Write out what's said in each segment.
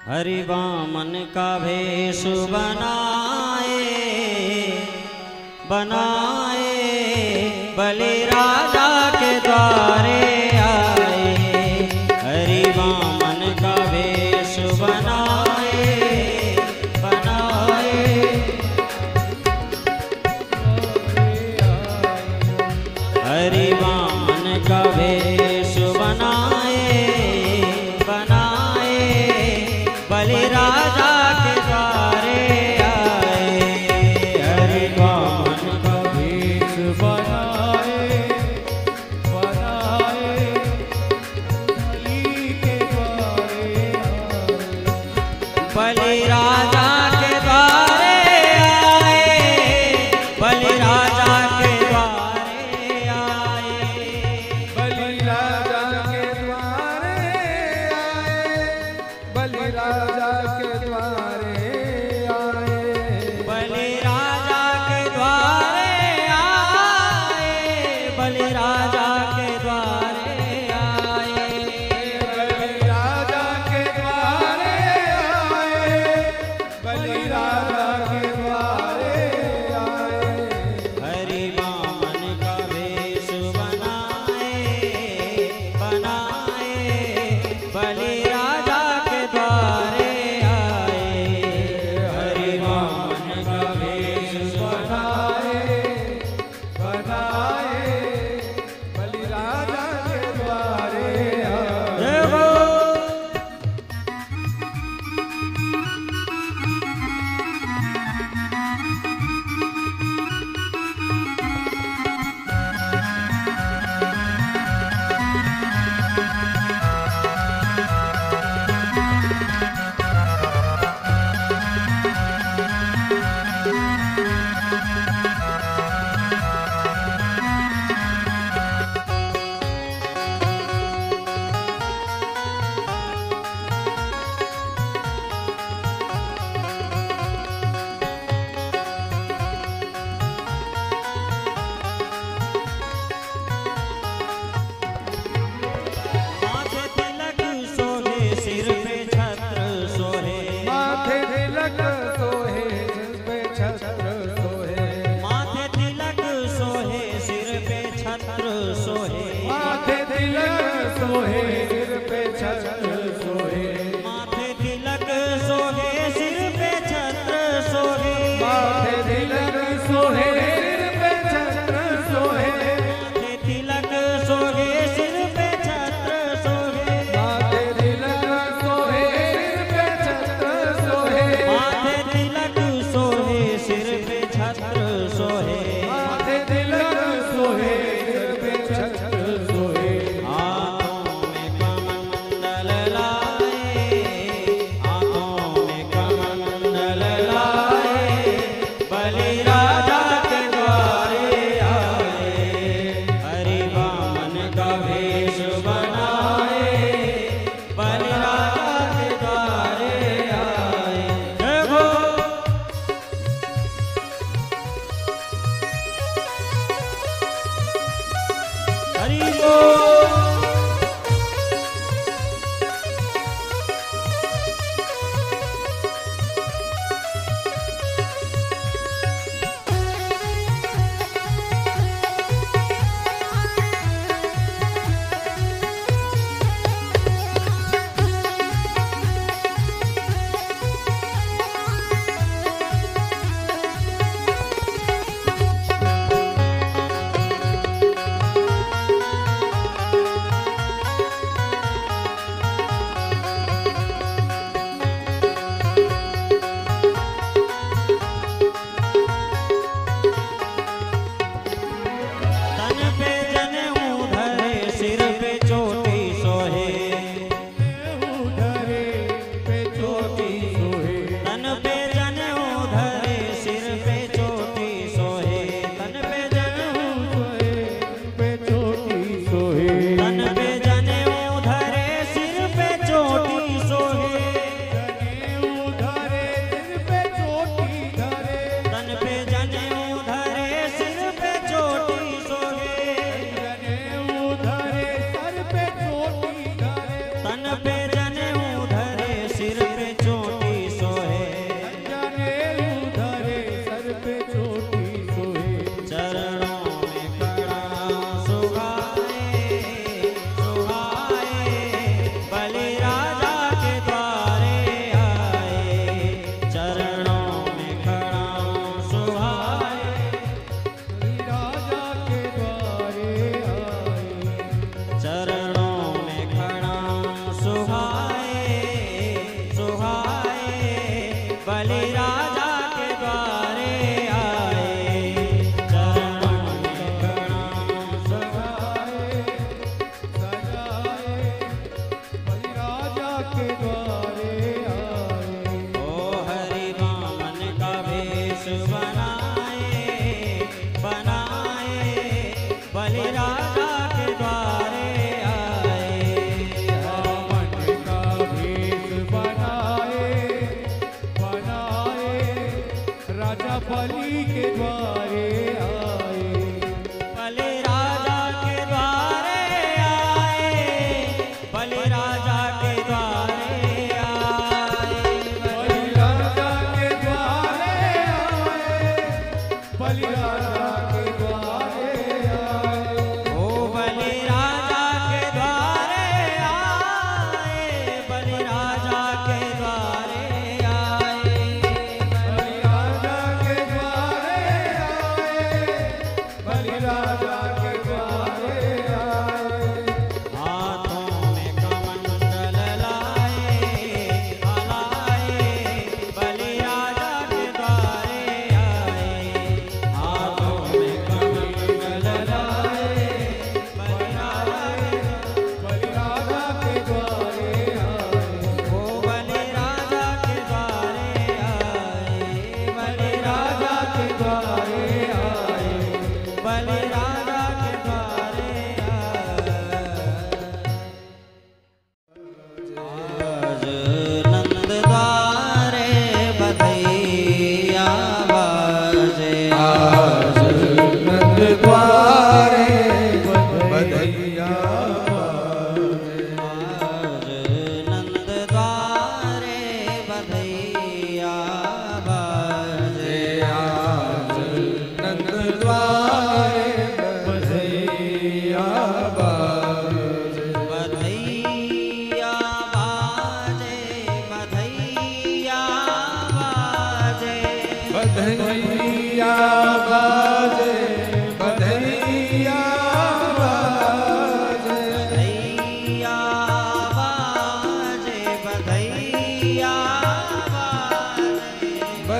हरि वामन का भेष बनाए बलि राजा के द्वारे आए। हरि वामन का भेष बनाए हरि वामन का भेष बनाए बलि राजा के द्वारे आए। हरि वामन का भेष बनाए बलि राजा के द्वारे आए। बलि राजा के द्वारे आए। बलि राजा के द्वारे आए। बलि राजा के द्वारे आए। बलि राजा के द्वारे आए। बलि राजा के द्वारे आए। बलि राजा के द्वारे आए।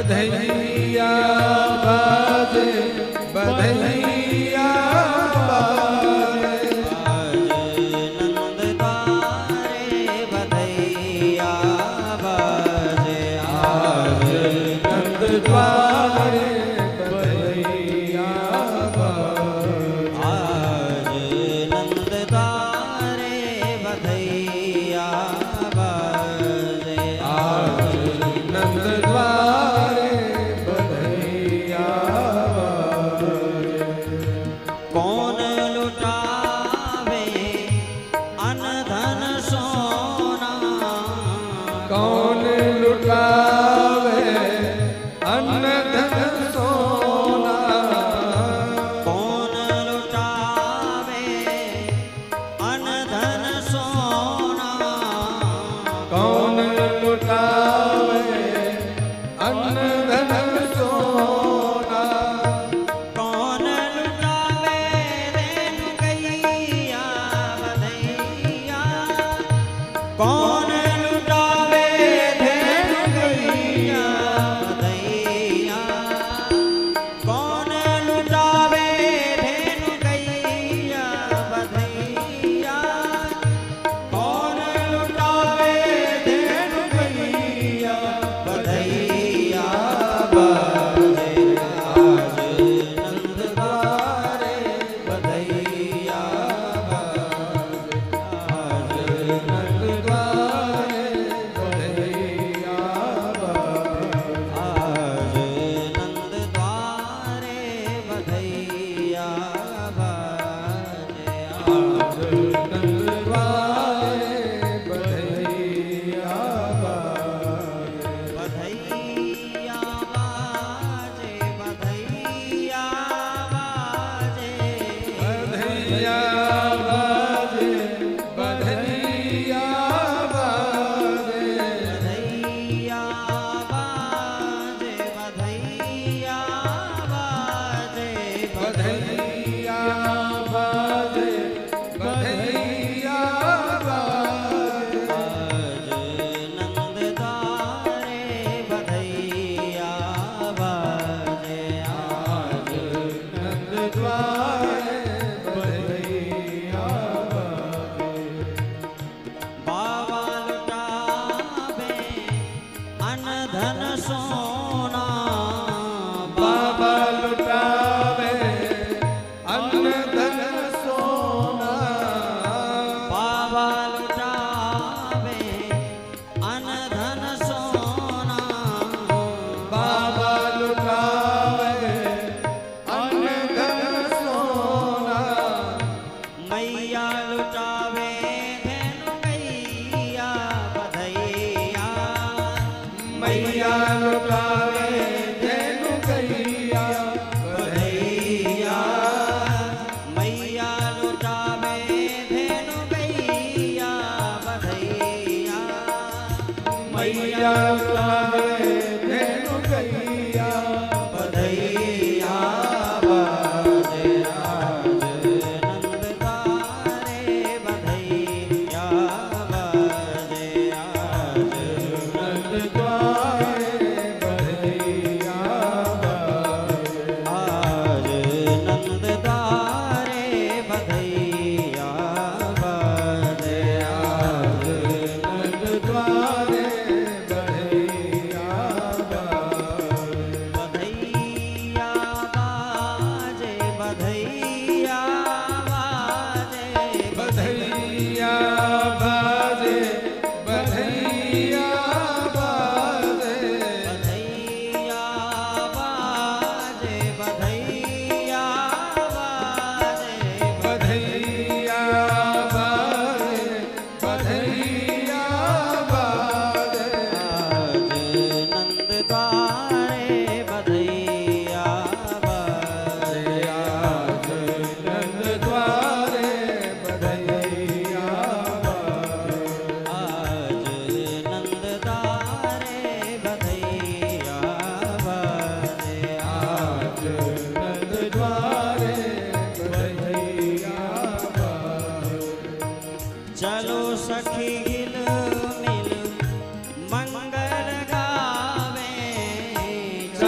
बधैया बाजे बधैया बाजे नंद द्वारे बधैया बाजे आज नंद द्वारे बधैया बाजे आज नंद द्वारे बधैया बाजे आज नंद द्वारे बधैया बाजे कौन लुटावे अन धन सोना कौन लुटावे अन्न धन सोना कौन लुटावे अन धन सोना कौन लुटावे अन्न धन सोना कौन लुटावे रेणु गैया बधैया कौन लुटावे धेनु गैया बधैया कौन लुटावे धेनु गैया बधैया कौन लुटावे धेनु गैया बधैया बाजे आज नंद द्वारे बधैया बाजे आज नंद द्वारे बधैया बाजे आज नंद द्वारे बधैया बाजे आज नंद द्वारे बधैया बाजे बधैया बाजे बधैया बाजे बधैया बाजे बधैया बाजे बधैया बाजे बधैया बाजे बधैया बाजे बधैया बाजे आज नंद द्वारे बधैया बाजे आज नंद द्वारे बधैया बाजे बाबा लुटावे अन धन सोना बाबा लुटावे अन्न धन सोना बाबा लुटावे अन धन सोना बाबा लुटावे अन्न धन सोना मैया लुटावे धेनु गैया बधैया मैया लुटावे धेनु गैया बधैया मैया लुटावे धेनु गैया बधैया मैया लुटावे धेनु गैया बधैया बाजे आज नंद द्वारे बधैया बाजे आज नंद द्वारे बधैया बाजे आज नंद द्वारे बधैया बाजे आज नंद द्वारे बधैया बाजे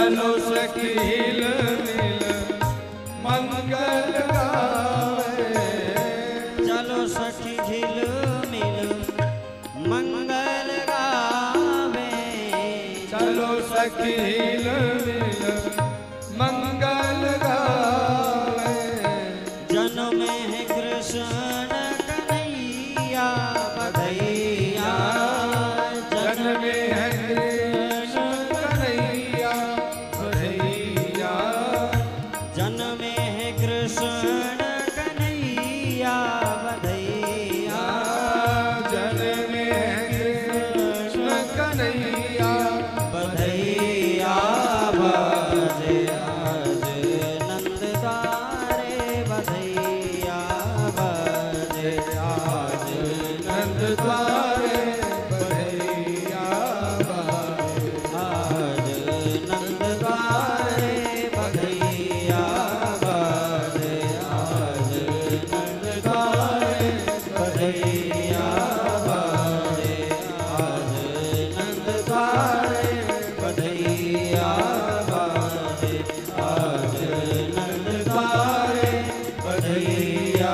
चलो सखी हिल मिल मंगल गावे। चलो सखी झिल मिल मंगल गावे। चलो सखी हिल मिल मंगल गावे। जन्म है कृष्ण कन्हैया बधैया। जन्म है कृष्ण कन्हैया बधैया। जन्म है कृष्ण कन्हैया बधैया। जन्म है कृष्ण कन्हैया बधैया बाजे आज नंद द्वारे। बधैया बाजे आज नंद द्वारे बधैया बाजे। आज नंद द्वारे बधैया बाजे। आज नंद द्वारे बधैया बाजे। आज नंद द्वारे बधैया बाजे। आज नंद द्वारे बधैया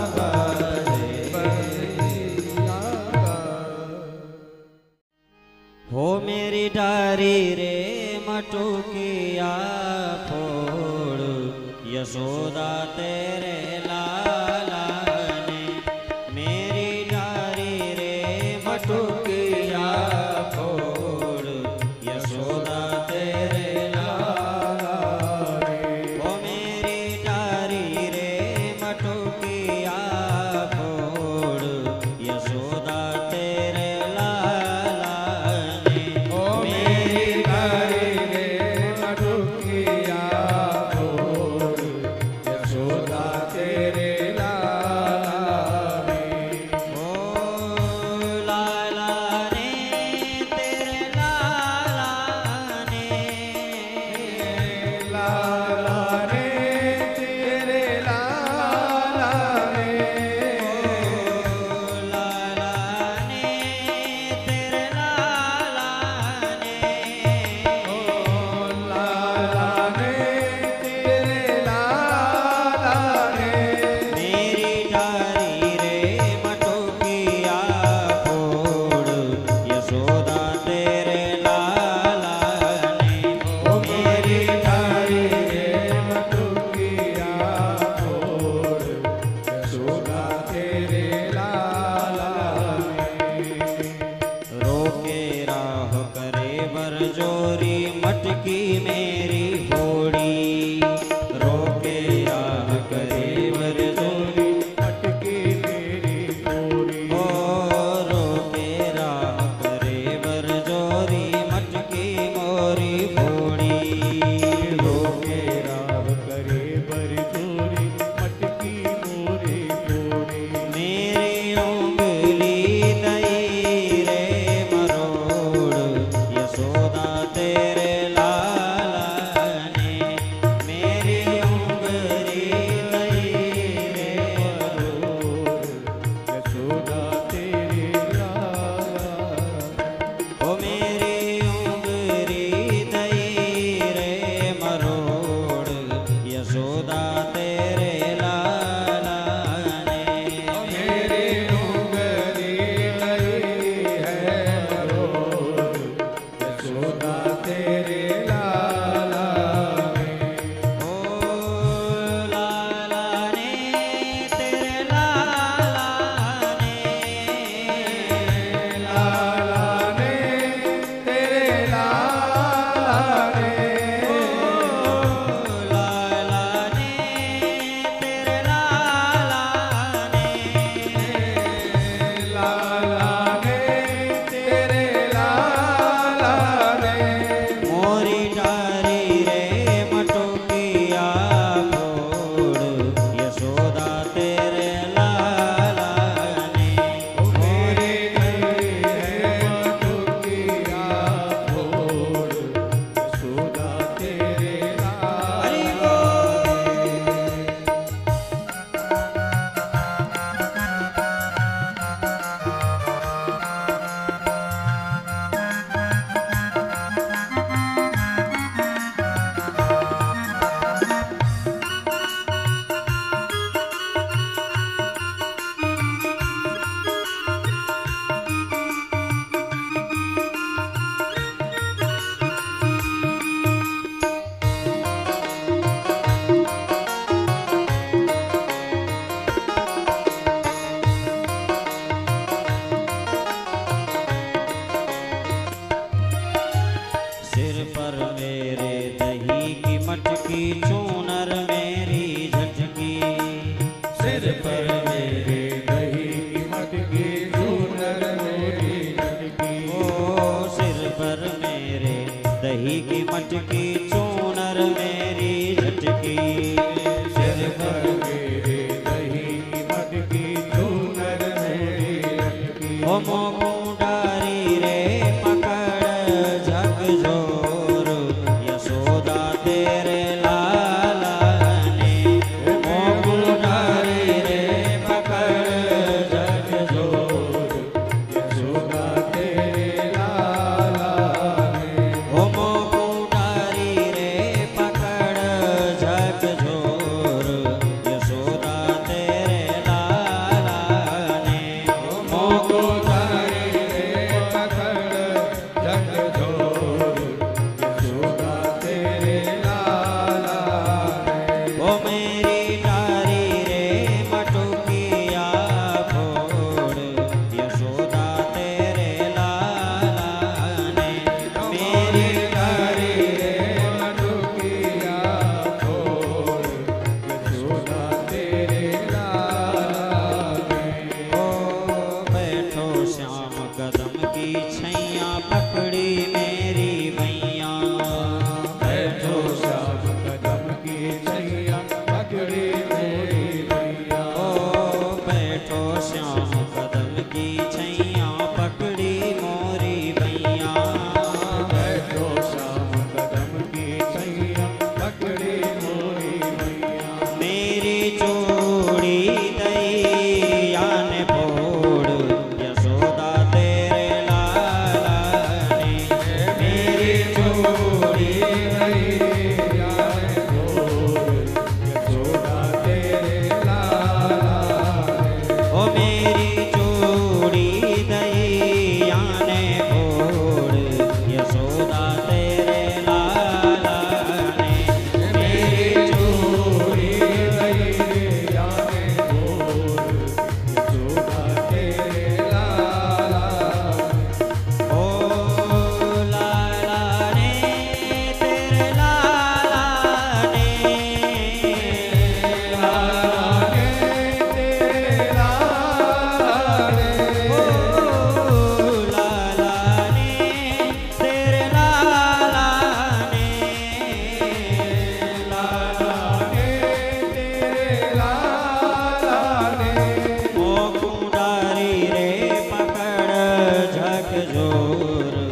बाजे। हो मेरी डारी रे मटुकिया फोड़। यशोदा तेरे लाला ने। मेरी डारी रे मटुकिया फोड़। यशोदा तेरे लाला ने। हो मेरी डारी रे मटुकिया फोड़। यशोदा तेरे लाला ने। ओ मेरी डारी रे मटुकिया फोड़। यशोदा तेरे लाला ने। ओ लाला ने तेरे लाला ने। लाला रे तेरे लाला रे। लाला ने तेरे लाला ने। ओ लाला रे तेरे लाला रे। मेरी डारी रे मटुकिया फोड़। यशोदा तेरे लाला ने। ओ मेरी डारी रे मटुकिया फोड़। यशोदा तेरे लाला ने। रोके राह करे बरजोरी मटकी मेरी फोड़ी। रोके राह करे बरजोरी मटकी मेरी फोड़ी। ओ रोके राह करे बरजोरी मटकी मोरी फोड़ी। रोके राव करे बरजोरी मटकी मोरी फोड़ी। मेरी उंगली दई रे मरोड़। यशोदा तेरे लाला मटकी चूनर मेरी झटकी सिर पर मेरे दही की मटकी चूनर मेरी झटकी ओ मोकुंडारी रे पकड़ झकझोर यशोदा तेरे लाला ने मोकुंडारी रे पकड़ झकझोर यशोदा तेरे लाला ने ओ मोकुंडारी रे पकड़ झकझोर यशोदा तेरे लाला ने मोकुंडारी रे पकड़ झकझोर यशोदा तेरे लाला ने ओ मेरी डारी रे मटुकिया फोड़ यशोदा तेरे लाला ने मेरी डारी रे मटुकिया फोड़ यशोदा तेरे लाला ने ओ बैठो श्याम कदम की छैया पकड़ी मेरी मैया बैठो श्याम कदम की छैया पकड़ी मेरी मैया ओ बैठो श्याम कदम की छैया पकड़ी मोरी मैया बैठो श्याम कदम की छैया पकड़ी मोरी मैया मेरी चूड़ी दैया ने फोड़ यशोदा तेरे लाला ने मेरी चूड़ी दैया ने फोड़ यशोदा तेरे लाला ने ओ मेरी चूड़ी दैया ने फोड़ यशोदा तेरे लाला ने मेरी चूड़ी दैया ने फोड़ यशोदा तेरे लाला ओ लाला ने तेरे लाला ने लाला ने तेरे लाला ने ओ लाला ने तेरे लाला ने लाला ने तेरे लाला ने मोकुंडारी रे पकड़ झकझोर